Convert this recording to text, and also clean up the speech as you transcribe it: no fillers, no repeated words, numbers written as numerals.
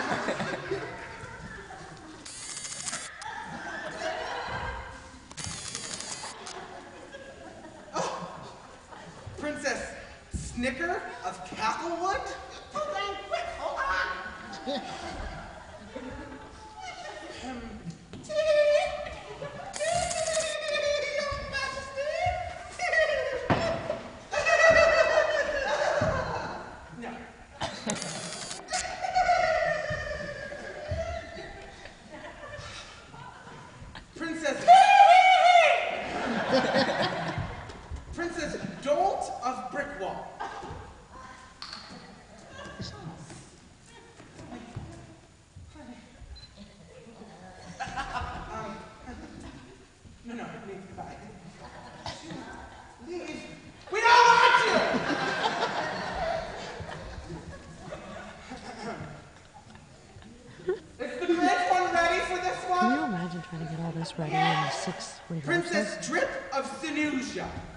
Princess Snicker of Cacklewood? Hold on, quick, hold on. Your Majesty. No. Princess. Princess Dolt of Brickwall. No, leave, goodbye. Leave. We don't want you! Is the grand one ready for this one? Can you imagine trying to get all this ready in 6 rehearsals? Princess Drip of Sinusia.